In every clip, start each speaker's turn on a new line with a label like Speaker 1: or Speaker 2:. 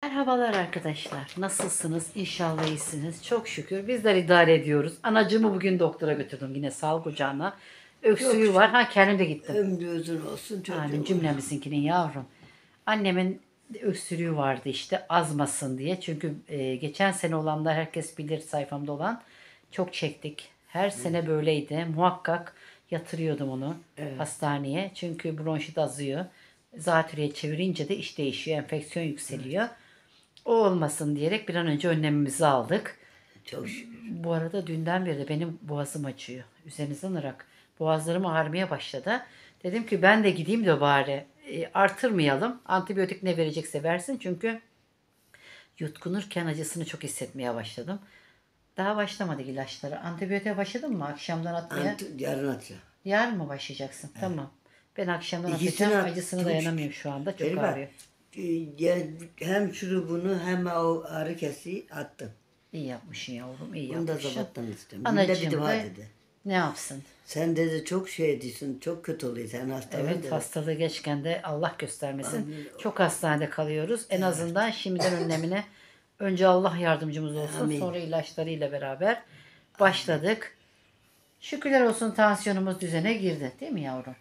Speaker 1: Merhabalar arkadaşlar. Nasılsınız? İnşallah iyisiniz. Çok şükür. Bizler idare ediyoruz. Anacığımı bugün doktora götürdüm. Yine sağlık ocağına.
Speaker 2: Çok
Speaker 1: Öksürüğü var. Ha kendim de gittim.
Speaker 2: ömrü uzun olsun
Speaker 1: Amin
Speaker 2: çocuğum.
Speaker 1: cümlemizinkinin yavrum. Annemin öksürüğü vardı işte azmasın diye. Çünkü geçen sene olanlar herkes bilir sayfamda olan. Çok çektik. Her sene böyleydi. Muhakkak yatırıyordum onu hastaneye. Çünkü bronşit azıyor. Zatürreye çevirince de iş değişiyor. Enfeksiyon yükseliyor. O olmasın diyerek bir an önce önlemimizi aldık.
Speaker 2: Çok şükür.
Speaker 1: Bu arada dünden beri de benim boğazım acıyor. Üzerinizden ırak. Boğazlarım ağrımaya başladı. Dedim ki ben de gideyim de bari artırmayalım. Antibiyotik ne verecekse versin. Çünkü yutkunurken acısını çok hissetmeye başladım. Daha başlamadık ilaçlara. Antibiyotiğe başladın mı akşamdan atmaya?
Speaker 2: Yarın atacağım.
Speaker 1: Yarın mı başlayacaksın? Tamam. Ben akşamdan
Speaker 2: İkisini
Speaker 1: atacağım.
Speaker 2: at.
Speaker 1: Acısını
Speaker 2: Çok
Speaker 1: dayanamıyorum şu anda. Çok
Speaker 2: Bak,
Speaker 1: ağrıyor.
Speaker 2: hem şurubunu hem o ağrı kesici attım.
Speaker 1: İyi yapmışsın yavrum. İyi
Speaker 2: Bunu da
Speaker 1: yapmışsın.
Speaker 2: zabattan istedim.
Speaker 1: Anacığım
Speaker 2: Bir de
Speaker 1: da
Speaker 2: var dedi.
Speaker 1: ne yapsın?
Speaker 2: Sen dedi çok şey ediyorsun, çok kötü oluyorsun. Sen hastalan
Speaker 1: Evet
Speaker 2: dedi.
Speaker 1: hastalığı geçken de Allah göstermesin.
Speaker 2: Amin.
Speaker 1: Çok hastanede kalıyoruz. En azından şimdiden önlemine önce Allah yardımcımız olsun.
Speaker 2: Amin.
Speaker 1: Sonra ilaçlarıyla beraber başladık. Şükürler olsun tansiyonumuz düzene girdi. Değil mi yavrum?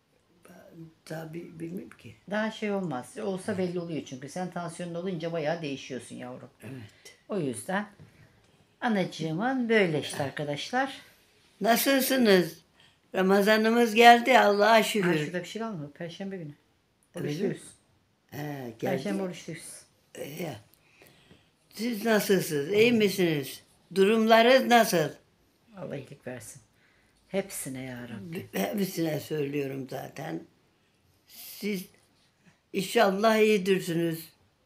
Speaker 2: Tabii bilmiyorum ki.
Speaker 1: Daha şey olmaz. Olsa belli oluyor çünkü. Sen tansiyonun olunca bayağı değişiyorsun yavrum.
Speaker 2: Evet.
Speaker 1: O yüzden anacığımın böyle işte arkadaşlar.
Speaker 2: Nasılsınız? Ramazanımız geldi Allah'a
Speaker 1: Ha,
Speaker 2: şükür.
Speaker 1: şurada bir şey kalmadı. Perşembe günü.
Speaker 2: Öyle mi?
Speaker 1: Oruçluyuz.
Speaker 2: Geldi.
Speaker 1: Perşembe oruçluyuz.
Speaker 2: Ya. Siz nasılsınız? İyi misiniz? Durumlarınız nasıl?
Speaker 1: Allah iyilik versin. Hepsine ya Rabbi.
Speaker 2: Hepsine söylüyorum zaten. Siz inşallah iyidirsiniz.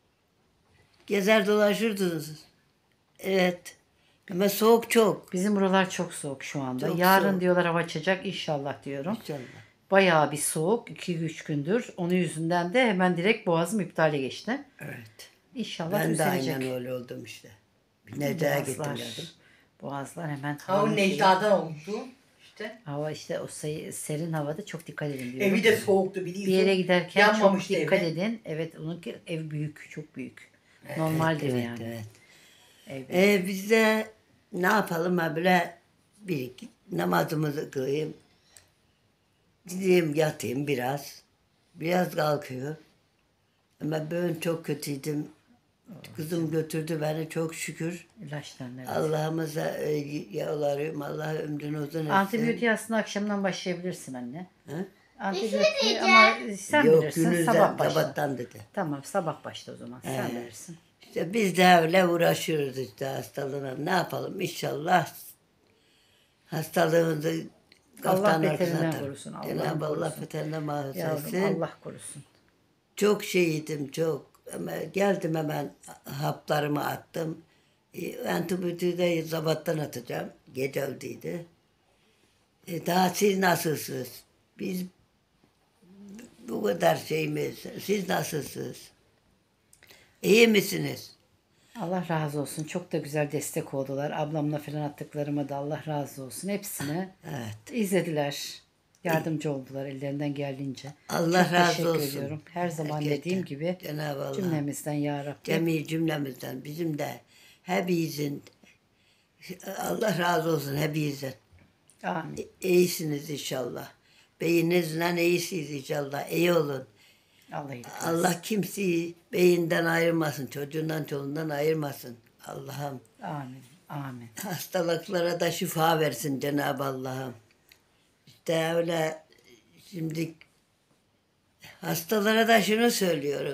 Speaker 2: Gezer dolaşırdınız. Evet. Ama soğuk çok.
Speaker 1: Bizim buralar çok soğuk şu anda.
Speaker 2: Çok
Speaker 1: Yarın
Speaker 2: soğuk.
Speaker 1: diyorlar hava açacak inşallah diyorum.
Speaker 2: İnşallah.
Speaker 1: Bayağı bir soğuk. 2-3 gündür. Onun yüzünden de hemen direkt boğazım iptale geçti.
Speaker 2: Evet.
Speaker 1: İnşallah
Speaker 2: Ben de
Speaker 1: düzelecek.
Speaker 2: aynen öyle oldum işte. Necda'ya gittim
Speaker 1: Boğazlar,
Speaker 2: geldim.
Speaker 1: boğazlar hemen
Speaker 3: Ha o
Speaker 1: havanın şeyi-
Speaker 3: Necda'dan oldu işte.
Speaker 1: Hava işte o serin havada çok dikkat edin diyorum.
Speaker 3: Evi de soğuktu biliyorsun.
Speaker 1: Bir yere giderken çok
Speaker 3: Yanmamıştı
Speaker 1: dikkat
Speaker 3: evi.
Speaker 1: edin. Evet onunki ev büyük, çok büyük. Normaldir
Speaker 2: Evet,
Speaker 1: yani.
Speaker 2: evet.
Speaker 1: Ev büyük.
Speaker 2: Biz de ne yapalım ha böyle bir iki namazımızı kılayım. Gideyim yatayım biraz. Biraz kalkıyor. Ama ben çok kötüydüm. Kızım götürdü beni çok şükür.
Speaker 1: İlaçlar evet.
Speaker 2: Allah'ımıza yalvarıyorum. Allah ömrünü uzun etsin.
Speaker 1: Antibiyotiği aslında akşamdan başlayabilirsin anne.
Speaker 2: Ha?
Speaker 1: Antibiyotiği ama sen
Speaker 2: Yok
Speaker 1: bilirsin.
Speaker 2: günüzden
Speaker 1: Sabah başla.
Speaker 2: sabahtan dedi.
Speaker 1: Tamam sabah başla o zaman. Sen bilirsin.
Speaker 2: İşte biz de öyle uğraşıyoruz işte hastalığına. Ne yapalım inşallah hastalığımızı
Speaker 1: Allah
Speaker 2: kaftanın
Speaker 1: beterinden
Speaker 2: arkasına atar.
Speaker 1: korusun, Allah
Speaker 2: Cenab-ı Allah
Speaker 1: korusun.
Speaker 2: beterinden mahsus
Speaker 1: Yavrum
Speaker 2: etsin.
Speaker 1: Allah korusun.
Speaker 2: Çok şeydim çok. Ama geldim hemen haplarımı attım. Antibiyotiği de sabahtan atacağım. Gece öldüydü. Daha siz nasılsınız? Biz bu kadar şeyimiz. Siz nasılsınız? İyi misiniz?
Speaker 1: Allah razı olsun. Çok da güzel destek oldular. Ablamla falan attıklarıma da Allah razı olsun. Hepsine
Speaker 2: Evet.
Speaker 1: izlediler. Yardımcı oldular ellerinden geldiğince.
Speaker 2: Allah
Speaker 1: Çok
Speaker 2: razı
Speaker 1: teşekkür
Speaker 2: olsun.
Speaker 1: ediyorum. Her zaman
Speaker 2: Gerçekten.
Speaker 1: dediğim gibi
Speaker 2: Cenab-ı Allah.
Speaker 1: cümlemizden ya Rabbi.
Speaker 2: Cemi cümlemizden bizim de hepinizin Allah razı olsun hepinizden.
Speaker 1: Amin.
Speaker 2: İyisiniz inşallah. Beyinizle iyisiniz inşallah. İyi olun.
Speaker 1: Allah iyilik versin.
Speaker 2: Allah kimseyi beyinden ayırmasın. Çocuğundan çoluğundan ayırmasın. Allah'ım
Speaker 1: Amin. Amin.
Speaker 2: hastalıklara da şifa versin Cenab-ı Allah'ım. İşte öyle şimdi hastalara da şunu söylüyorum.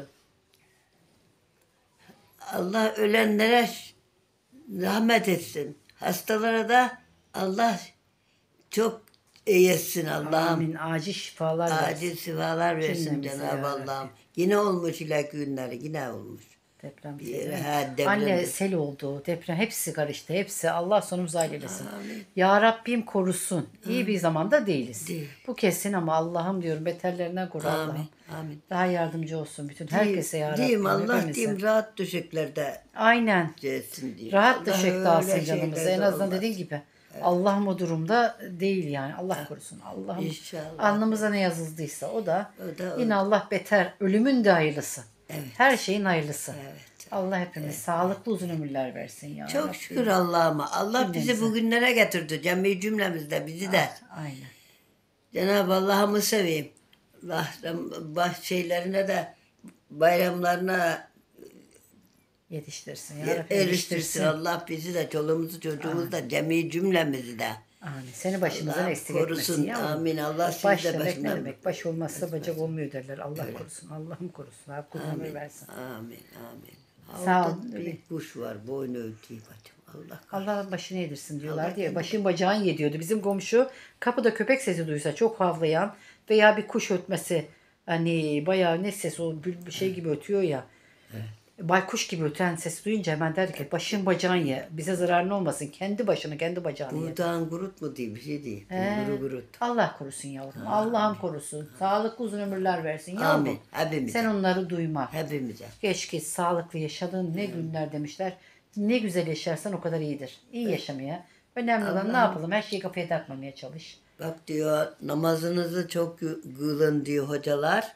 Speaker 2: Allah ölenlere rahmet etsin. Hastalara da Allah çok iyi etsin Allah'ım.
Speaker 1: Amin. Acil şifalar versin.
Speaker 2: Acil şifalar versin
Speaker 1: Cümlemize
Speaker 2: Cenab-ı
Speaker 1: ya
Speaker 2: Allah'ım. Yine olmuş ilak günleri, yine olmuş.
Speaker 1: Deprem.
Speaker 2: Deprem.
Speaker 1: Anne sel oldu, deprem hepsi karıştı. Hepsi Allah sonumuzu eylesin. Ya Rabbim korusun. İyi bir zamanda değiliz.
Speaker 2: Değil.
Speaker 1: Bu kesin ama Allah'ım diyorum beterlerinden koru Allah'ım.
Speaker 2: Amin. Amin.
Speaker 1: Daha yardımcı olsun bütün herkese ya Rabbim.
Speaker 2: Diyeyim Allah
Speaker 1: hepimize.
Speaker 2: diyeyim rahat düşeklerde
Speaker 1: Aynen.
Speaker 2: etsin diyeyim.
Speaker 1: Rahat
Speaker 2: Allah
Speaker 1: döşek
Speaker 2: öyle
Speaker 1: dağılsın canımıza.
Speaker 2: şeyler
Speaker 1: En
Speaker 2: de
Speaker 1: azından
Speaker 2: olmaz.
Speaker 1: dediğin gibi. Allah'ım o durumda değil yani. Allah korusun. Allah'ım
Speaker 2: İnşallah.
Speaker 1: alnımıza ne yazıldıysa o da
Speaker 2: O da
Speaker 1: yine Allah beter. Ölümün de hayırlısı. Her şeyin hayırlısı.
Speaker 2: Evet.
Speaker 1: Allah hepimiz sağlıklı uzun ömürler versin ya.
Speaker 2: Çok
Speaker 1: Rabbim.
Speaker 2: şükür Allah'ıma. Allah bizi
Speaker 1: Cümlemize.
Speaker 2: bugünlere getirdi. Cemi cümlemizde bizi de.
Speaker 1: Aynen.
Speaker 2: Cenab-ı Allah'ımı seveyim. Allah baş şeylerine de bayramlarına
Speaker 1: Yetiştirsin. Ya Rabbim,
Speaker 2: eriştirsin.
Speaker 1: yetiştirsin.
Speaker 2: Allah bizi de çoluğumuzu çocuğumuzu da cemi cümlemizi de.
Speaker 1: Amin. Seni başımızdan
Speaker 2: Allah
Speaker 1: eksik etmesin
Speaker 2: korusun.
Speaker 1: yavrum.
Speaker 2: Amin. Allah sizi
Speaker 1: Baş
Speaker 2: de
Speaker 1: demek ne
Speaker 2: başından.
Speaker 1: demek? Baş olmazsa bacak olmuyor derler. Allah korusun. Allah'ım korusun. Hakkı ömür versin.
Speaker 2: Amin. Amin.
Speaker 1: Sağ ol.
Speaker 2: Havada bir kuş var. Boynu ötüyor bacım. Allah
Speaker 1: Allah başını yedirsin diyorlar diye. Başın bacağın yediyordu. Bizim komşu kapıda köpek sesi duysa çok havlayan veya bir kuş ötmesi, hani bayağı ne ses o bir şey gibi ötüyor ya. Baykuş gibi öten sesi duyunca hemen derdi ki başın bacağın ye. Bize zararın olmasın. Kendi başını kendi bacağını ye.
Speaker 2: Buradan gurut mu diye bir şey değil. Guru gurut.
Speaker 1: Allah korusun yavrum. Allah'ım korusun. Sağlıklı uzun ömürler versin yavrum.
Speaker 2: Amin. Hepimize.
Speaker 1: Sen onları duyma.
Speaker 2: Hepimize.
Speaker 1: Keşke sağlıklı yaşadığın ne günler demişler. Ne güzel yaşarsan o kadar iyidir. İyi yaşamaya. Önemli olan ne yapalım? Her şeyi kafaya takmamaya çalış.
Speaker 2: Bak diyor namazınızı çok kılın diyor hocalar.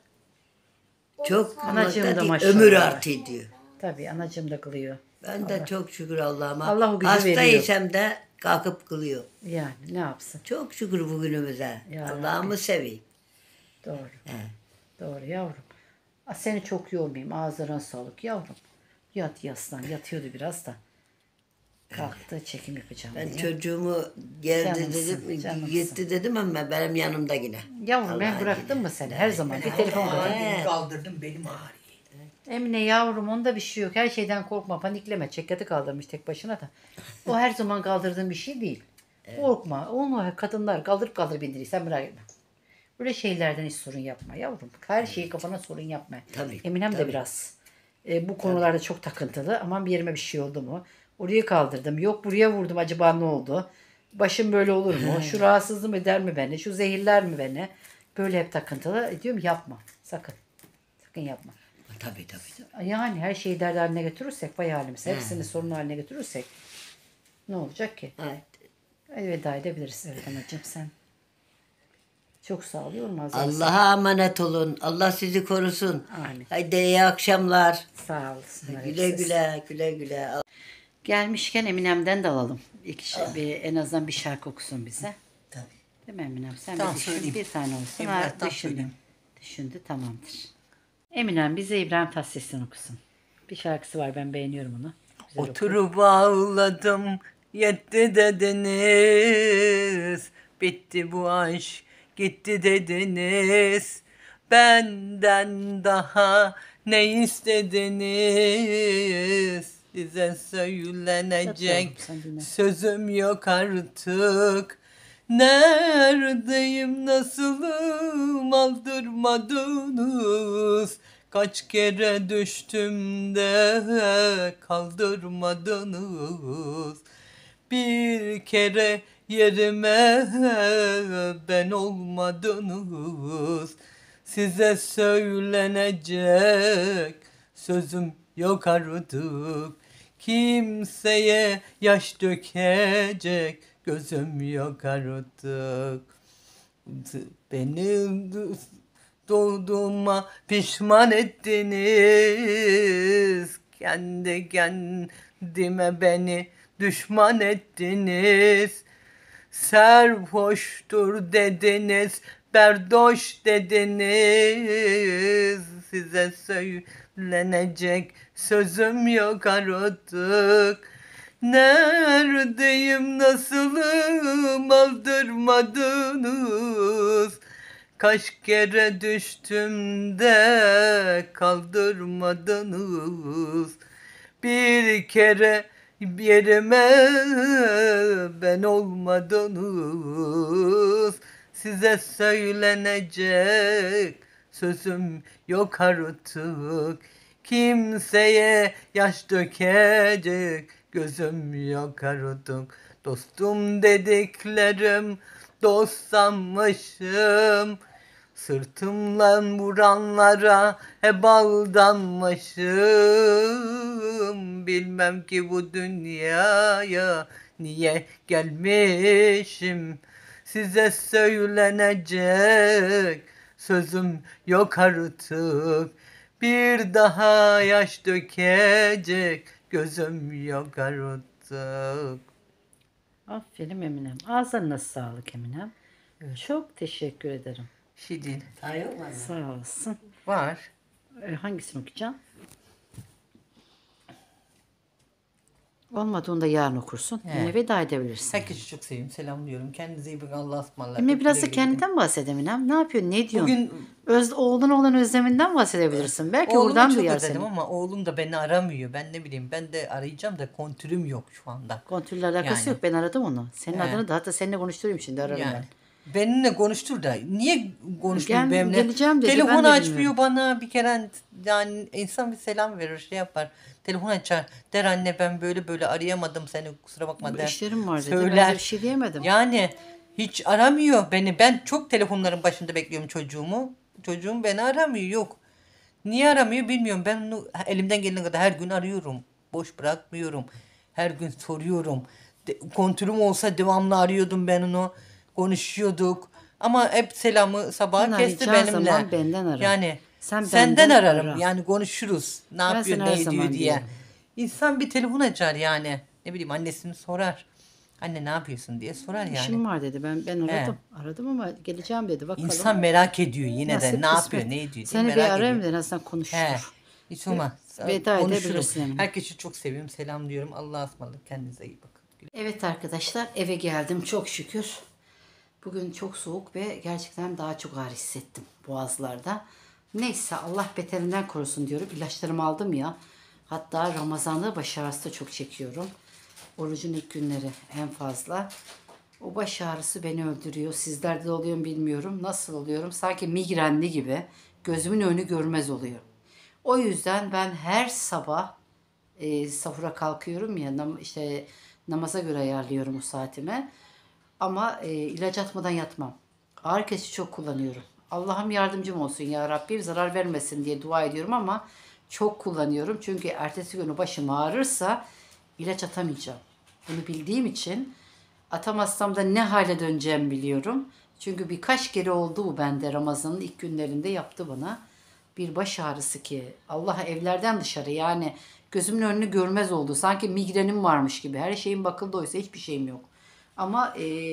Speaker 2: Çok
Speaker 1: Anacığım da
Speaker 2: değil,
Speaker 1: maşallah.
Speaker 2: ömür artıyor diyor.
Speaker 1: Tabii anacığım da kılıyor.
Speaker 2: Ben de çok şükür Allah'ıma.
Speaker 1: Allah o gücü
Speaker 2: Hasta
Speaker 1: veriyor.
Speaker 2: isem de kalkıp kılıyor.
Speaker 1: Yani ne yapsın?
Speaker 2: Çok şükür bugünümüze.
Speaker 1: Ya
Speaker 2: Allah'ımı seveyim.
Speaker 1: Doğru.
Speaker 2: He.
Speaker 1: Doğru yavrum. Seni çok yormayayım. Ağzına sağlık yavrum. Yat yaslan. Yatıyordu biraz da. Kalktı çekim yapacağım
Speaker 2: Ben
Speaker 1: diye.
Speaker 2: çocuğumu geldi
Speaker 1: Canımsın,
Speaker 2: dedim,
Speaker 1: canımsın.
Speaker 2: gitti dedim ama benim yanımda yine.
Speaker 1: Yavrum ben
Speaker 2: Allah'a
Speaker 1: bıraktım mı seni? Her zaman bir telefon kadar.
Speaker 3: Ağrıyı kaldırdım benim ağrıyı.
Speaker 1: Emine yavrum onda bir şey yok. Her şeyden korkma, panikleme. Çekyatı kaldırmış tek başına da. O her zaman kaldırdığın bir şey değil. Korkma. Onu kadınlar kaldırıp bindirir. Sen merak etme. Böyle şeylerden hiç sorun yapma yavrum. Her şeyi kafana sorun yapma.
Speaker 2: Tabii,
Speaker 1: Eminem de biraz bu konularda çok takıntılı. Aman bir yerime bir şey oldu mu? Orayı kaldırdım. Yok buraya vurdum acaba ne oldu? Başım böyle olur mu? Şu rahatsızlığım eder mi beni? Şu zehirler mi beni? Böyle hep takıntılı. Diyorum yapma. Sakın. Sakın yapma.
Speaker 2: Tabii tabii.
Speaker 1: Yani her şeyi dert haline getirirsek vay halimiz. Hepsini sorun haline getirirsek ne olacak ki?
Speaker 2: Evet.
Speaker 1: Veda edebiliriz. Evet anacığım sen. Çok sağ ol. Yormaz.
Speaker 2: Allah'a emanet olun. Allah sizi korusun.
Speaker 1: Amin.
Speaker 2: Haydi iyi akşamlar.
Speaker 1: Sağ olasın.
Speaker 2: Güle güle güle güle.
Speaker 1: Gelmişken Eminem'den de alalım. En azından bir şarkı okusun bize.
Speaker 3: Tabii.
Speaker 1: Değil mi Eminem? Sen
Speaker 3: Tamam,
Speaker 1: bir düşün.
Speaker 3: söyleyeyim.
Speaker 1: Bir tane olsun.
Speaker 3: İbrahim
Speaker 1: Düşündüm.
Speaker 3: söyleyeyim.
Speaker 1: Düşündü tamamdır. Eminem bize İbrahim Tatlıses'ten okusun. Bir şarkısı var ben beğeniyorum onu. Güzel okuyor.
Speaker 4: Oturup ağladım, yetti dediniz. Bitti bu aşk, gitti dediniz. Benden daha ne istediniz? Size söylenecek
Speaker 1: Yatıyorum, sen dinle.
Speaker 4: sözüm yok artık. Neredeyim, nasılım, aldırmadınız. Kaç kere düştüm de kaldırmadınız. Bir kere yerime ben olmadınız. Size söylenecek sözüm yok artık. Kimseye yaş dökecek gözüm yok artık. Beni doğduğuma pişman ettiniz. Kendi kendime beni düşman ettiniz. Serhoştur dediniz, berdoş dediniz. Size söylenecek sözüm yok artık. Neredeyim, nasılım, aldırmadınız. Kaç kere düştüm de kaldırmadınız. Bir kere yerime ben olmadınız. Size söylenecek sözüm yok artık. Kimseye yaş dökecek gözüm yok artık. Dostum dediklerim dost sanmışım. Sırtımdan vuranlara hep aldanmışım. Bilmem ki bu dünyaya niye gelmişim. Size söylenecek sözüm yok artık. Bir daha yaş dökecek gözüm yok artık.
Speaker 1: Aferin Eminem. Ağzına sağlık Eminem. Çok teşekkür ederim.
Speaker 4: Şey değil.
Speaker 2: Daha yok mu?
Speaker 1: Sağ olasın.
Speaker 4: Var.
Speaker 1: Hangisini okuyacağım? Olmadı onu da yarın okursun.
Speaker 4: He.
Speaker 1: Yine veda edebilirsin.
Speaker 4: Herkesi çok seviyorum. Selamlıyorum. Kendinize iyi bakın. Allah'a ısmarladık.
Speaker 1: Emine biraz da
Speaker 4: Güle güle gidin.
Speaker 1: kendinden bahset Eminem. Ne yapıyorsun? Ne diyorsun?
Speaker 4: Bugün
Speaker 1: Oğluna olan özleminden bahsedebilirsin. Belki
Speaker 4: oğlumu
Speaker 1: buradan
Speaker 4: çok
Speaker 1: duyar
Speaker 4: özledim
Speaker 1: seni.
Speaker 4: ama oğlum da beni aramıyor. Ben ne bileyim, ben de arayacağım da kontürüm yok şu anda.
Speaker 1: Kontrolle alakası
Speaker 4: Yani.
Speaker 1: yok. Ben aradım onu. Senin
Speaker 4: He.
Speaker 1: adını da hatta seninle konuşturayım şimdi ararım
Speaker 4: Yani.
Speaker 1: ben.
Speaker 4: Benimle konuştur da niye konuşmuyor
Speaker 1: Gel-
Speaker 4: benimle?
Speaker 1: geleceğim dedi, ben
Speaker 4: Telefonu
Speaker 1: de
Speaker 4: açmıyor
Speaker 1: bilmiyorum.
Speaker 4: bana bir kere, yani insan bir selam verir, şey yapar. Telefon açar, der anne ben böyle böyle arayamadım seni, kusura bakma der.
Speaker 1: İşlerim var dedi. Ben de bir şey diyemedim.
Speaker 4: Yani hiç aramıyor beni. Ben çok telefonların başında bekliyorum çocuğumu. Çocuğum beni aramıyor, yok. Niye aramıyor bilmiyorum. Ben onu elimden gelene kadar her gün arıyorum. Boş bırakmıyorum. Her gün soruyorum. Kontürüm olsa devamlı arıyordum ben onu. Konuşuyorduk. Ama hep selamı sabah
Speaker 1: Sen
Speaker 4: kesti
Speaker 1: arayacağın
Speaker 4: benimle.
Speaker 1: zaman benden ara.
Speaker 4: Yani
Speaker 1: Sen
Speaker 4: senden
Speaker 1: benden
Speaker 4: ararım.
Speaker 1: ara.
Speaker 4: Yani konuşuruz. Ne
Speaker 1: Ben
Speaker 4: yapıyor,
Speaker 1: sana her
Speaker 4: ne ediyor
Speaker 1: zaman
Speaker 4: diye.
Speaker 1: diyorum.
Speaker 4: İnsan bir telefon açar yani. Ne bileyim, annesini sorar. Anne ne yapıyorsun diye sorar yani.
Speaker 1: İşim var dedi. Ben aradım. Aradım ama geleceğim dedi. Bakalım.
Speaker 4: İnsan merak ediyor yine
Speaker 1: Nasip,
Speaker 4: de ne
Speaker 1: kısmet.
Speaker 4: yapıyor, ne ediyor diye
Speaker 1: Seni bir
Speaker 4: merak
Speaker 1: arayayım
Speaker 4: ediyor.
Speaker 1: da en azından konuştur.
Speaker 4: He. Hiç olmaz.
Speaker 1: Veda
Speaker 4: Konuşurum.
Speaker 1: edebilirsin yani.
Speaker 4: Herkesi çok seviyorum. Selam diyorum. Allah'a ısmarladık. Kendinize iyi bakın.
Speaker 1: Evet arkadaşlar eve geldim çok şükür. Bugün çok soğuk ve gerçekten daha çok ağrı hissettim boğazlarda. Neyse Allah beterinden korusun diyorum. İlaçlarımı aldım ya. Hatta Ramazan'da baş ağrısı da çok çekiyorum. Orucun ilk günleri en fazla. O baş ağrısı beni öldürüyor. Sizlerde de oluyor mu bilmiyorum. Nasıl oluyorum? Sanki migrenli gibi. Gözümün önü görmez oluyor. O yüzden ben her sabah sahura kalkıyorum ya işte namaza göre ayarlıyorum o saatime. Ama ilaç atmadan yatmam. Ağrı kesici çok kullanıyorum. Allah'ım yardımcım olsun ya Rabbim zarar vermesin diye dua ediyorum ama çok kullanıyorum. Çünkü ertesi günü başım ağrırsa ilaç atamayacağım. Bunu bildiğim için atamazsam da ne hale döneceğimi biliyorum. Çünkü birkaç kere oldu bu bende Ramazan'ın ilk günlerinde yaptı bana. Bir baş ağrısı ki Allah evlerden dışarı yani gözümün önünü görmez oldu. Sanki migrenim varmış gibi. Her şeyim bakıldı oysa hiçbir şeyim yok. Ama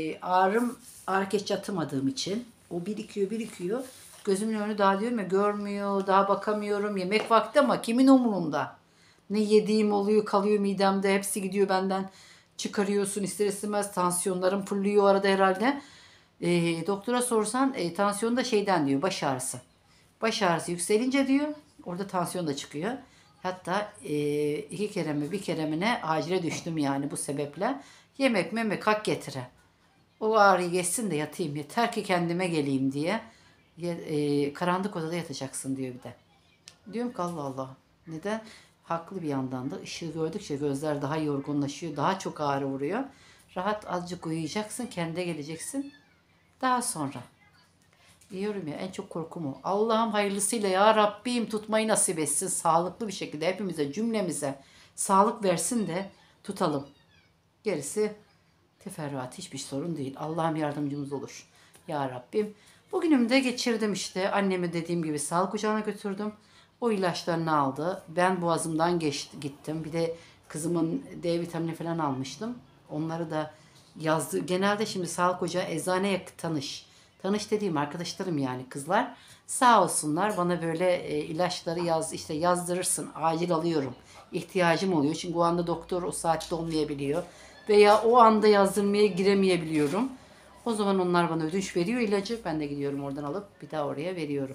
Speaker 1: ağrı kesici atamadığım için o birikiyor. Gözümün önü daha diyorum ya görmüyor, daha bakamıyorum. Yemek vakti ama kimin umurunda? Ne yediğim oluyor, kalıyor midemde. Hepsi gidiyor benden. Çıkarıyorsun ister istemez. Tansiyonlarım fırlıyor arada herhalde. Doktora sorsan tansiyon da şeyden diyor baş ağrısı. Baş ağrısı yükselince diyor orada tansiyon da çıkıyor. Hatta 2 kere mi bir kere mi ne acile düştüm yani bu sebeple. Yemek memek hak getire. O ağrıyı geçsin de yatayım yeter ki kendime geleyim diye. Karanlık odada yatacaksın diyor bir de. Diyorum ki Allah Allah. Neden? Haklı bir yandan da ışığı gördükçe gözler daha yorgunlaşıyor. Daha çok ağrı vuruyor. Rahat azıcık uyuyacaksın. Kendine geleceksin. Daha sonra. Diyorum ya en çok korkum o. Allah'ım hayırlısıyla ya Rabbim tutmayı nasip etsin. Sağlıklı bir şekilde hepimize cümlemize sağlık versin de tutalım. Gerisi teferruat hiçbir sorun değil. Allah'ım yardımcımız olur. Ya Rabbim. Bugünümü de geçirdim işte. Annemi dediğim gibi sağlık ocağına götürdüm. O ilaçlarını aldı. Ben boğazımdan gittim. Bir de kızımın D vitamini falan almıştım. Onları da yazdı. Genelde şimdi sağlık ocağı eczaneye tanış. Tanış dediğim arkadaşlarım yani kızlar. Sağ olsunlar bana böyle ilaçları işte yazdırırsın. Acil alıyorum. İhtiyacım oluyor. Çünkü o anda doktor o saatte olmayabiliyor. Veya o anda yazdırmaya giremeyebiliyorum. O zaman onlar bana ödünç veriyor ilacı. Ben de gidiyorum oradan alıp bir daha oraya veriyorum.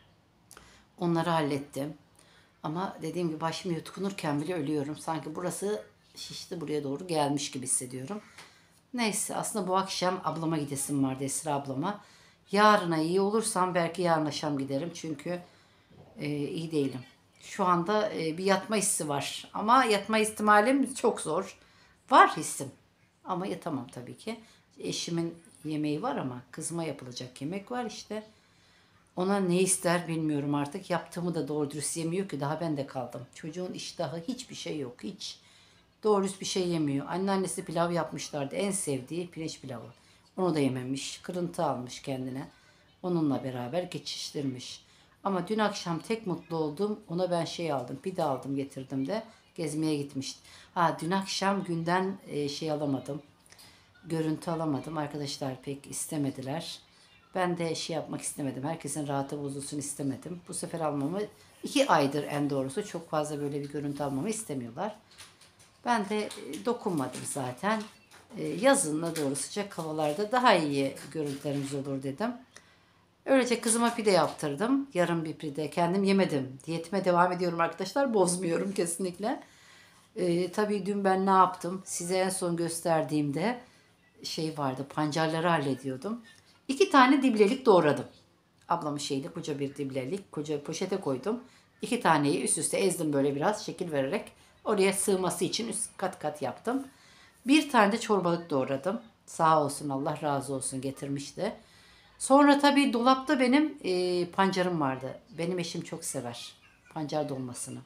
Speaker 1: Onları hallettim. Ama dediğim gibi başım yutkunurken bile ölüyorum. Sanki burası şişti buraya doğru gelmiş gibi hissediyorum. Neyse aslında bu akşam ablama gidesim vardı Esra ablama. Yarına iyi olursam belki yarın akşam giderim. Çünkü iyi değilim. Şu anda bir yatma hissi var. Ama yatma ihtimalim çok zor. Var hissim. Ama yatamam tabii ki. Eşimin yemeği var ama kızıma yapılacak yemek var işte. Ona ne ister bilmiyorum artık. Yaptığımı da doğru dürüst yemiyor ki daha ben de kaldım. Çocuğun iştahı hiçbir şey yok. Hiç doğru dürüst bir şey yemiyor. Anneannesi pilav yapmışlardı. En sevdiği pirinç pilavı. Onu da yememiş. Kırıntı almış kendine. Onunla beraber geçiştirmiş. Ama dün akşam tek mutlu olduğum, ona ben şey aldım, pide aldım getirdim de gezmeye gitmiştim. Ha, dün akşam günden şey alamadım, görüntü alamadım. Arkadaşlar pek istemediler. Ben de şey yapmak istemedim. Herkesin rahatı bozulsun istemedim. Bu sefer almamı 2 aydır en doğrusu çok fazla böyle bir görüntü almamı istemiyorlar. Ben de dokunmadım zaten. Yazın doğru sıcak havalarda daha iyi görüntülerimiz olur dedim. Öylece kızıma pide yaptırdım. Yarım bir pide. Kendim yemedim. Diyetime devam ediyorum arkadaşlar. Bozmuyorum kesinlikle. Tabii dün ben ne yaptım? Size en son gösterdiğimde şey vardı. Pancarları hallediyordum. 2 tane diblelik doğradım. Ablamın şeydi, koca bir diblelik. Koca poşete koydum. 2 taneyi üst üste ezdim böyle biraz şekil vererek. Oraya sığması için üst kat kat yaptım. 1 tane de çorbalık doğradım. Sağ olsun, Allah razı olsun, getirmişti. Sonra tabii dolapta benim pancarım vardı. Benim eşim çok sever pancar dolmasını.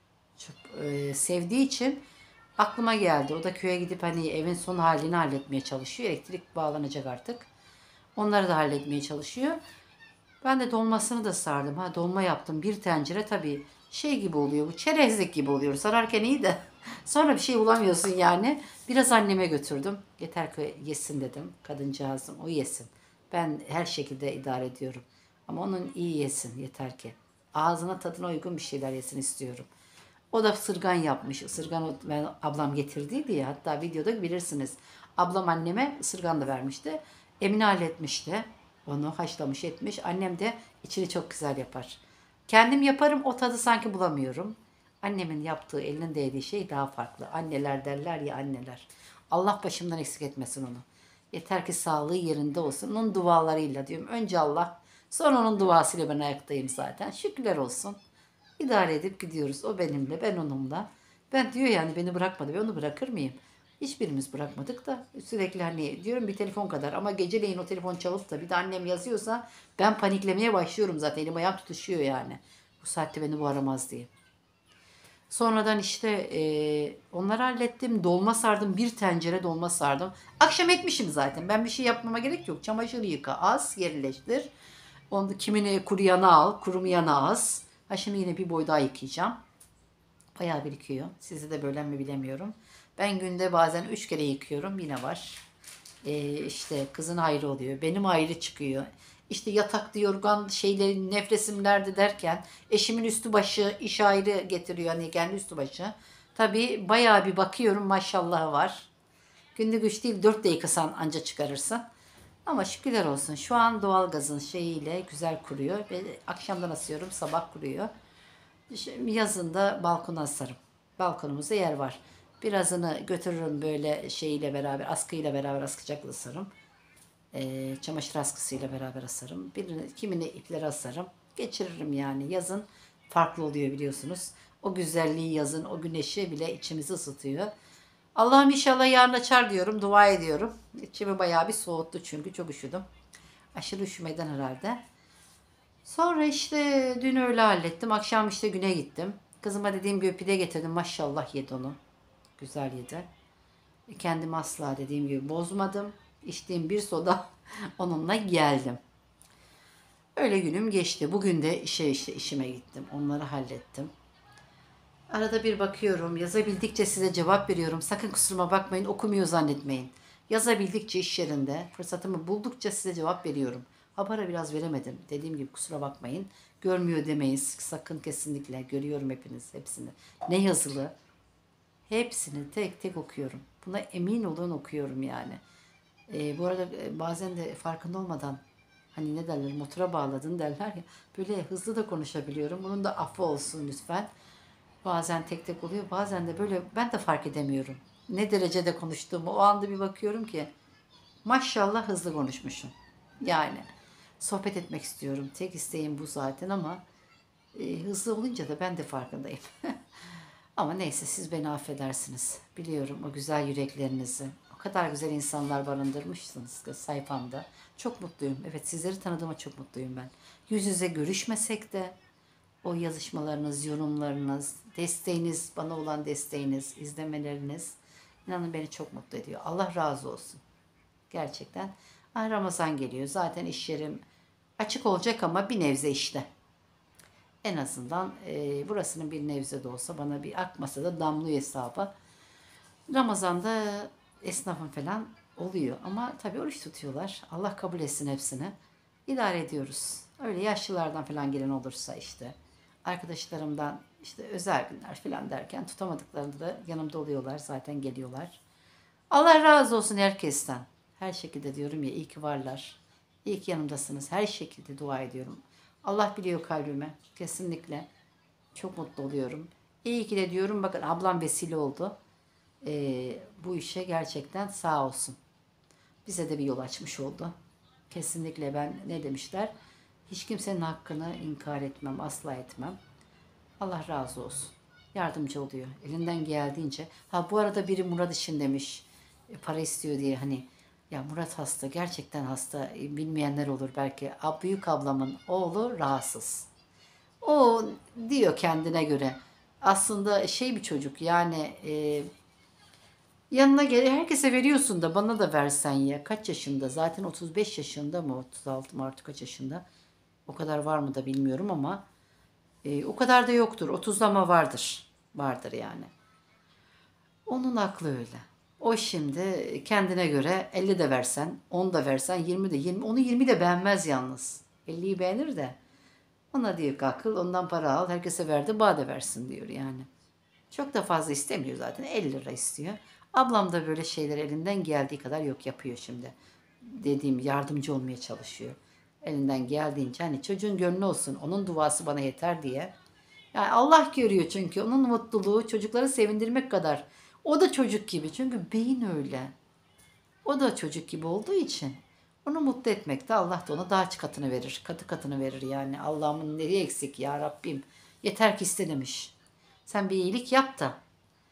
Speaker 1: Çok sevdiği için aklıma geldi. O da köye gidip hani evin son halini halletmeye çalışıyor. Elektrik bağlanacak artık. Onları da halletmeye çalışıyor. Ben de dolmasını da sardım. Ha, dolma yaptım. Bir tencere tabii şey gibi oluyor. Bu çerezlik gibi oluyor. Sararken iyi de sonra bir şey bulamıyorsun yani. Biraz anneme götürdüm. Yeter ki yesin dedim. Kadıncağızım o yesin. Ben her şekilde idare ediyorum. Ama onun iyi yesin yeter ki. Ağzına tadına uygun bir şeyler yesin istiyorum. O da ısırgan yapmış. Isırgan ben ablam getirdiydi ya. Hatta videoda bilirsiniz. Ablam anneme ısırgan da vermişti. Emine halletmişti. Onu haşlamış etmiş. Annem de içini çok güzel yapar. Kendim yaparım, o tadı sanki bulamıyorum. Annemin yaptığı, elinin değdiği şey daha farklı. Anneler derler ya, anneler. Allah başımdan eksik etmesin onu. Yeter ki sağlığı yerinde olsun. Onun dualarıyla diyorum. Önce Allah, sonra onun duasıyla ben ayaktayım zaten. Şükürler olsun. İdare edip gidiyoruz. O benimle, ben onunla. Ben diyor yani beni bırakmadı. Ben onu bırakır mıyım? Hiçbirimiz bırakmadık da sürekli hani diyorum bir telefon kadar, ama geceleyin o telefon çalıp da bir de annem yazıyorsa ben paniklemeye başlıyorum zaten. Elim ayağım tutuşuyor yani. Bu saatte beni bu aramaz diye. Sonradan işte onları hallettim. Dolma sardım. Bir tencere dolma sardım. Akşam etmişim zaten. Ben bir şey yapmama gerek yok. Çamaşırı yıka, az, yerleştir. Onu kimini kuruyana al, kurumayana az. Ha, şimdi yine bir boy daha yıkayacağım. Bayağı birikiyor. Sizi de bölen mi bilemiyorum. Ben günde bazen 3 kere yıkıyorum. Yine var. İşte kızın ayrı oluyor. Benim ayrı çıkıyor. İşte yatakta yorgan şeylerin nefresimlerdi derken eşimin üstü başı iş ayrı getiriyor. Hani kendi üstü başı. Tabii bayağı bir bakıyorum, maşallah var. Günlük 3 değil 4 de yıkasan anca çıkarırsın. Ama şükürler olsun. Şu an doğalgazın şeyiyle güzel kuruyor. Ve akşamdan asıyorum, sabah kuruyor. Şimdi yazında balkona asarım. Balkonumuzda yer var. Birazını götürürüm böyle şeyiyle beraber, askıyla beraber askıcakla asarım. Çamaşır askısıyla beraber asarım. Birini, kimini iplere asarım. Geçiririm yani. Yazın farklı oluyor biliyorsunuz. O güzelliği yazın, o güneşi bile içimizi ısıtıyor. Allah'ım inşallah yarın açar diyorum, dua ediyorum. İçimi bayağı bir soğuttu çünkü çok üşüdüm. Aşırı üşümeden herhalde. Sonra işte dün öyle hallettim. Akşam işte güne gittim. Kızıma dediğim gibi pide getirdim. Maşallah yedi onu. Güzel yedi. Kendimi asla dediğim gibi bozmadım. İçtiğim bir soda onunla geldim. Öyle günüm geçti. Bugün de işime gittim. Onları hallettim. Arada bir bakıyorum. Yazabildikçe size cevap veriyorum. Sakın kusuruma bakmayın. Okumuyor zannetmeyin. Yazabildikçe iş yerinde fırsatımı buldukça size cevap veriyorum. Habara biraz veremedim. Dediğim gibi kusura bakmayın. Görmüyor demeyin. Sakın, kesinlikle. Görüyorum hepiniz. Hepsini. Ne yazılı. Hepsini tek tek okuyorum. Buna emin olun, okuyorum yani. Bu arada bazen de farkında olmadan hani ne derler, motora bağladın derler ya, böyle hızlı da konuşabiliyorum. Bunun da affı olsun lütfen. Bazen tek tek oluyor, bazen de böyle ben de fark edemiyorum. Ne derecede konuştuğumu o anda bir bakıyorum ki maşallah hızlı konuşmuşum. Yani sohbet etmek istiyorum. Tek isteğim bu zaten, ama hızlı olunca da ben de farkındayım. Ama neyse, siz beni affedersiniz. Biliyorum o güzel yüreklerinizi. O kadar güzel insanlar barındırmışsınız ki sayfamda. Çok mutluyum. Evet, sizleri tanıdığıma çok mutluyum ben. Yüz yüze görüşmesek de o yazışmalarınız, yorumlarınız, desteğiniz, bana olan desteğiniz, izlemeleriniz inanın beni çok mutlu ediyor. Allah razı olsun. Gerçekten. Ramazan geliyor. Zaten iş yerim açık olacak ama bir nebze işte. En azından burasının bir nebze de olsa bana bir akmasa da damlıyor hesaba. Ramazan'da esnafın falan oluyor ama tabii oruç tutuyorlar. Allah kabul etsin hepsini. İdare ediyoruz. Öyle yaşlılardan falan gelen olursa işte arkadaşlarımdan işte özel günler falan derken tutamadıklarında da yanımda oluyorlar. Zaten geliyorlar. Allah razı olsun herkesten. Her şekilde diyorum ya iyi ki varlar. İyi ki yanımdasınız. Her şekilde dua ediyorum. Allah biliyor kalbime. Kesinlikle. Çok mutlu oluyorum. İyi ki de diyorum bakın ablam vesile oldu. Bu işe gerçekten sağ olsun. Bize de bir yol açmış oldu. Kesinlikle ben ne demişler? Hiç kimsenin hakkını inkar etmem, asla etmem. Allah razı olsun. Yardımcı oluyor. Elinden geldiğince. Ha bu arada biri Murat için demiş. Para istiyor diye hani. Ya Murat hasta. Gerçekten hasta. Bilmeyenler olur belki. Büyük ablamın oğlu rahatsız. O diyor kendine göre. Aslında şey bir çocuk yani yanına gel herkese veriyorsun da bana da versen ya. Kaç yaşında? Zaten 35 yaşında mı? 36 mı artık kaç yaşında? O kadar var mı da bilmiyorum ama o kadar da yoktur. 30'da ama vardır. Vardır yani. Onun aklı öyle. O şimdi kendine göre 50 de versen, 10 da versen, 20 de 20 onu 20 de beğenmez yalnız. 50'yi beğenir de. Ona diyor ki akıl ondan para al. Herkese verdi bana da versin diyor yani. Çok da fazla istemiyor zaten. 50 lira istiyor. Ablam da böyle şeyler elinden geldiği kadar yok yapıyor şimdi. Dediğim yardımcı olmaya çalışıyor. Elinden geldiğince hani çocuğun gönlü olsun. Onun duası bana yeter diye. Yani Allah görüyor çünkü onun mutluluğu çocukları sevindirmek kadar. O da çocuk gibi çünkü beyin öyle. O da çocuk gibi olduğu için onu mutlu etmekte Allah da ona daha katını verir. Katı katını verir yani. Allah'ımın nereye eksik ya Rabbim. Yeter ki iste demiş. Sen bir iyilik yap da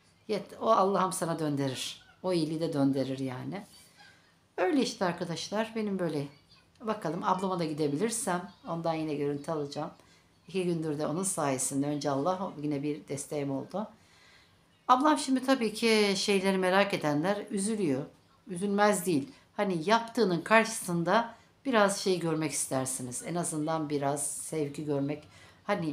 Speaker 1: o Allah'ım sana döndürür. O iyiliği de döndürür yani. Öyle işte arkadaşlar. Benim böyle bakalım ablama da gidebilirsem ondan yine görüntü alacağım. 2 gündür de onun sayesinde önce Allah yine bir desteğim oldu. Ablam şimdi tabii ki şeyleri merak edenler üzülüyor. Üzülmez değil. Hani yaptığının karşısında biraz şey görmek istersiniz. En azından biraz sevgi görmek. Hani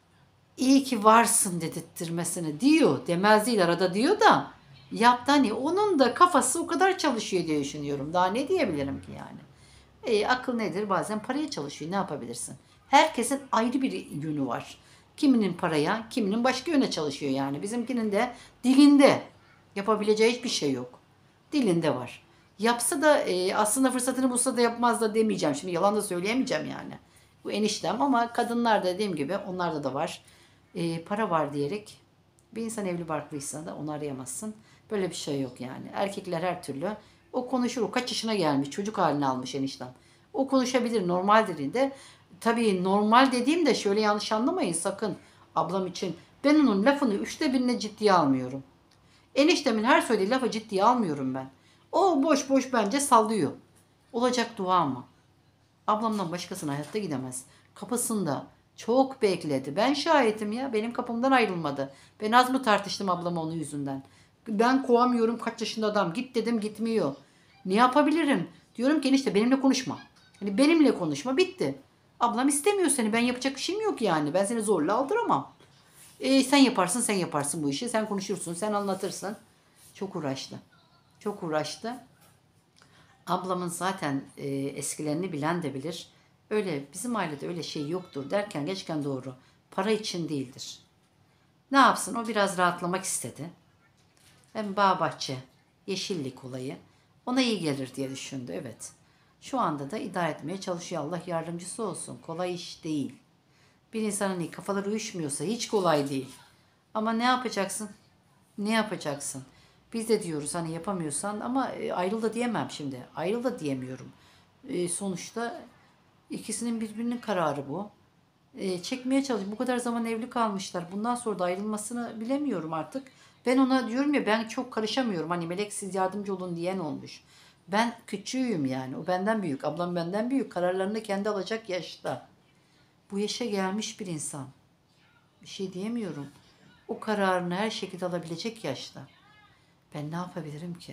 Speaker 1: iyi ki varsın dedirtmesini diyor. Demez değil arada diyor da yaptı hani onun da kafası o kadar çalışıyor diye düşünüyorum. Daha ne diyebilirim ki yani. Akıl nedir? Bazen paraya çalışıyor. Ne yapabilirsin? Herkesin ayrı bir yönü var. Kiminin paraya, kiminin başka yöne çalışıyor yani. Bizimkinin de dilinde. Yapabileceği hiçbir şey yok. Dilinde var. Yapsa da aslında fırsatını bulsa da yapmaz da demeyeceğim. Şimdi yalan da söyleyemeyeceğim yani. Bu eniştem ama kadınlar da dediğim gibi onlarda da var. Para var diyerek bir insan evli barklıysa da onu arayamazsın. Böyle bir şey yok yani. Erkekler her türlü o konuşur. O kaç yaşına gelmiş. Çocuk halini almış eniştem. O konuşabilir. Normal dediğinde tabii normal dediğimde şöyle yanlış anlamayın sakın. Ablam için ben onun lafını 1/3'ine ciddiye almıyorum. Eniştemin her söylediği lafı ciddiye almıyorum ben. O boş boş bence sallıyor. Olacak dua mı? Ablamdan başkasına hayatta gidemez. Kapısında çok bekledi. Ben şahitim ya. Benim kapımdan ayrılmadı. Ben az mı tartıştım ablamı onun yüzünden. Ben kovamıyorum kaç yaşında adam. Git dedim gitmiyor. Ne yapabilirim? Diyorum ki enişte benimle konuşma. Hani benimle konuşma bitti. Ablam istemiyor seni. Ben yapacak bir şeyim yok yani. Ben seni zorla aldıramam. Sen yaparsın sen yaparsın bu işi. Sen konuşursun sen anlatırsın. Çok uğraştı. Çok uğraştı. Ablamın zaten eskilerini bilen de bilir. Öyle bizim ailede öyle şey yoktur derken geçken doğru. Para için değildir. Ne yapsın? O biraz rahatlamak istedi. Hem bağ bahçe, yeşillik olayı ona iyi gelir diye düşündü. Evet. Şu anda da idare etmeye çalışıyor. Allah yardımcısı olsun. Kolay iş değil. Bir insanın kafaları uyuşmuyorsa hiç kolay değil. Ama ne yapacaksın? Ne yapacaksın? Biz de diyoruz hani yapamıyorsan ama ayrıl da diyemem şimdi. Ayrıl da diyemiyorum. Sonuçta ikisinin birbirinin kararı bu. Çekmeye çalışıyor. Bu kadar zaman evli kalmışlar. Bundan sonra da ayrılmasını bilemiyorum artık. Ben ona diyorum ya ben çok karışamıyorum. Hani Melek siz yardımcı olun diyen olmuş. Ben küçüğüm yani. O benden büyük. Ablam benden büyük. Kararlarını kendi alacak yaşta. Bu yaşa gelmiş bir insan. Bir şey diyemiyorum. O kararını her şekilde alabilecek yaşta. Ben ne yapabilirim ki?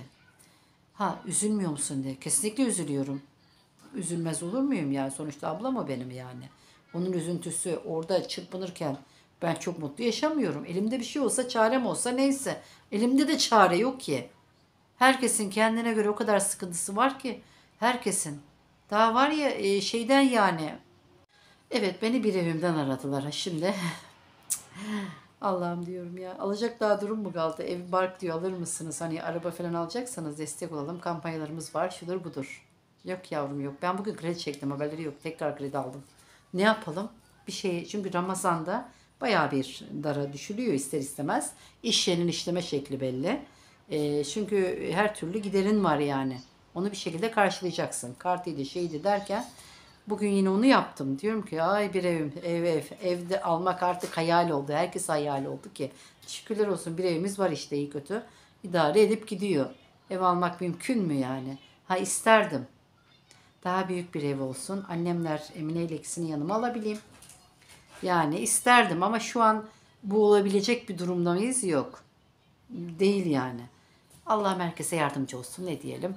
Speaker 1: Ha üzülmüyor musun diye. Kesinlikle üzülüyorum. Üzülmez olur muyum yani? Sonuçta ablam o benim yani. Onun üzüntüsü orada çırpınırken ben çok mutlu yaşamıyorum. Elimde bir şey olsa, çarem olsa neyse. Elimde de çare yok ki. Herkesin kendine göre o kadar sıkıntısı var ki. Herkesin. Daha var ya şeyden yani. Evet, beni bir evimden aradılar. Şimdi Allah'ım diyorum ya. Alacak daha durum mu kaldı? Ev bark diyor, alır mısınız? Hani araba falan alacaksanız destek olalım. Kampanyalarımız var. Şudur budur. Yok yavrum yok. Ben bugün kredi çektim. Haberleri yok. Tekrar kredi aldım. Ne yapalım? Bir şey. Çünkü Ramazan'da bayağı bir dara düşülüyor ister istemez. İş yerinin işleme şekli belli. Çünkü her türlü giderin var yani. Onu bir şekilde karşılayacaksın. Kartıydı şeydi derken bugün yine onu yaptım. Diyorum ki ay bir evim, evde almak artık hayal oldu. Herkes hayal oldu ki. Şükürler olsun bir evimiz var işte iyi kötü. İdare edip gidiyor. Ev almak mümkün mü yani? Ha isterdim. Daha büyük bir ev olsun. Annemler Emine ile ikisini yanıma alabileyim. Yani isterdim ama şu an bu olabilecek bir durumda mıyız? Yok. Değil yani. Allah herkese yardımcı olsun ne diyelim.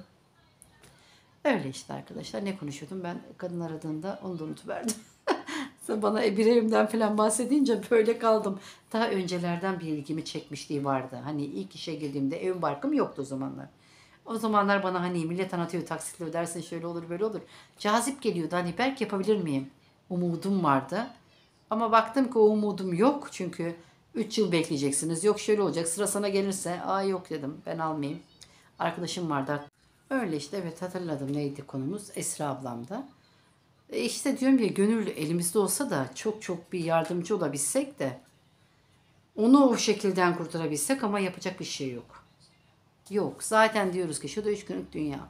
Speaker 1: Öyle işte arkadaşlar. Ne konuşuyordum ben kadın aradığında onu da unutuverdim. Sen bana bir evimden falan bahsedince böyle kaldım. Daha öncelerden bir ilgimi çekmişliği vardı. Hani ilk işe girdiğimde evim barkım yoktu o zamanlar. O zamanlar bana hani millet anlatıyor taksitle ödersin şöyle olur böyle olur. Cazip geliyordu hani belki yapabilir miyim? Umudum vardı. Ama baktım ki o umudum yok. Çünkü 3 yıl bekleyeceksiniz. Yok şöyle olacak sıra sana gelirse. Aa yok dedim ben almayayım. Arkadaşım vardı. Öyle işte evet hatırladım neydi konumuz. Esra ablamda. İşte diyorum ya gönül elimizde olsa da çok çok bir yardımcı olabilsek de onu o şekilden kurtarabilsek ama yapacak bir şey yok. Yok. Zaten diyoruz ki şu da 3 günlük dünya.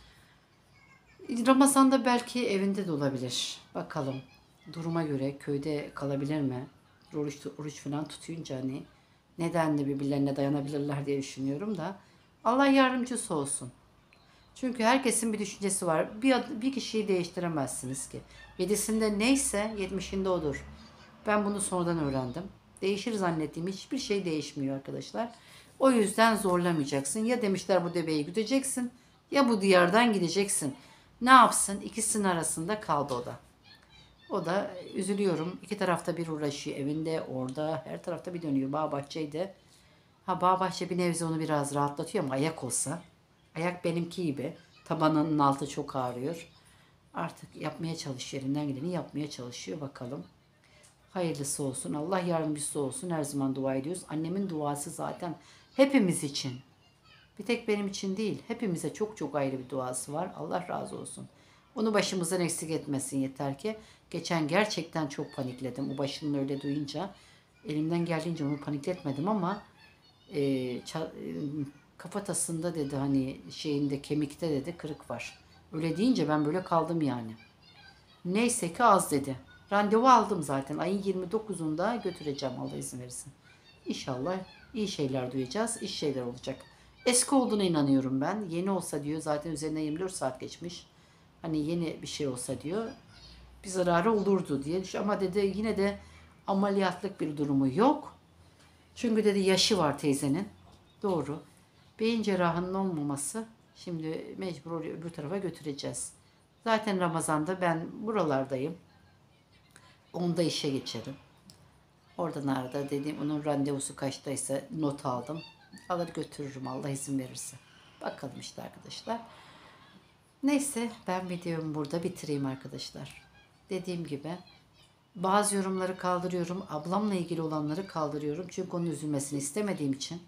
Speaker 1: Ramazan'da belki evinde de olabilir. Bakalım. Duruma göre köyde kalabilir mi? Oruç falan tutuyunca hani neden de birbirlerine dayanabilirler diye düşünüyorum da Allah yardımcısı olsun. Çünkü herkesin bir düşüncesi var. Bir kişiyi değiştiremezsiniz ki. 7'sinde neyse 70'inde odur. Ben bunu sonradan öğrendim. Değişir zannettiğim hiçbir şey değişmiyor arkadaşlar. O yüzden zorlamayacaksın. Ya demişler bu deveyi güdeceksin ya bu diyardan gideceksin. Ne yapsın? İkisinin arasında kaldı o da. O da üzülüyorum. İki tarafta bir uğraşıyor. Evinde, orada, her tarafta bir dönüyor. Bağ bahçeydi. Ha bağ bahçe bir nebze onu biraz rahatlatıyor ama ayak olsa. Ayak benimki gibi. Tabanının altı çok ağrıyor. Artık yapmaya çalışıyor. Elinden geleni yapmaya çalışıyor. Bakalım. Hayırlısı olsun. Allah yardımcısı olsun. Her zaman dua ediyoruz. Annemin duası zaten hepimiz için. Bir tek benim için değil. Hepimize çok çok ayrı bir duası var. Allah razı olsun. Onu başımızdan eksik etmesin yeter ki. Geçen gerçekten çok panikledim. O başının öyle duyunca. Elimden geldiğince onu panikletmedim ama kafatasında dedi hani şeyinde kemikte dedi kırık var. Öyle deyince ben böyle kaldım yani. Neyse ki az dedi. Randevu aldım zaten. Ayın 29'unda götüreceğim Allah izin verirsin. İnşallah iyi şeyler duyacağız. İyi şeyler olacak. Eski olduğuna inanıyorum ben. Yeni olsa diyor zaten üzerine 24 saat geçmiş. Hani yeni bir şey olsa diyor bir zararı olurdu diye. Ama dedi yine de ameliyatlık bir durumu yok. Çünkü dedi yaşı var teyzenin. Doğru. Beyin cerrahının olmaması şimdi mecbur öbür tarafa götüreceğiz. Zaten Ramazan'da ben buralardayım. Onda işe geçerim. Oradan arada dediğim onun randevusu kaçtaysa not aldım. Alır götürürüm Allah izin verirse. Bakalım işte arkadaşlar. Neyse ben videomu burada bitireyim arkadaşlar. Dediğim gibi bazı yorumları kaldırıyorum. Ablamla ilgili olanları kaldırıyorum. Çünkü onun üzülmesini istemediğim için.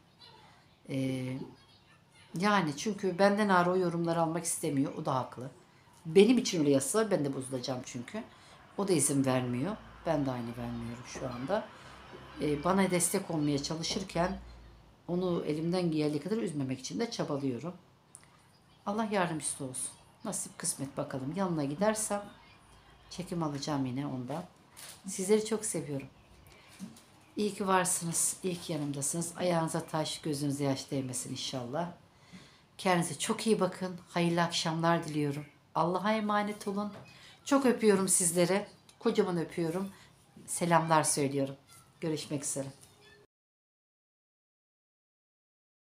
Speaker 1: Yani çünkü benden ağrı o yorumları almak istemiyor. O da haklı. Benim için öyle yazsalar ben de bozulacağım çünkü. O da izin vermiyor. Ben de aynı vermiyorum şu anda. Bana destek olmaya çalışırken onu elimden geldiği kadar üzmemek için de çabalıyorum. Allah yardımcısı olsun. Nasip kısmet bakalım. Yanına gidersem çekim alacağım yine ondan. Sizleri çok seviyorum. İyi ki varsınız. İyi ki yanımdasınız. Ayağınıza taş, gözünüze yaş değmesin inşallah. Kendinize çok iyi bakın. Hayırlı akşamlar diliyorum. Allah'a emanet olun. Çok öpüyorum sizlere. Kocaman öpüyorum. Selamlar söylüyorum. Görüşmek üzere.